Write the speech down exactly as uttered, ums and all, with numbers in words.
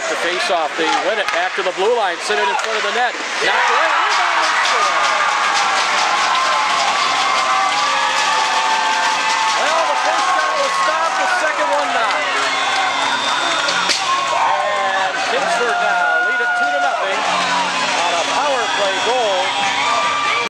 the face-off. They win it back to the blue line, send it in front of the net. Knocked away, rebound, and score.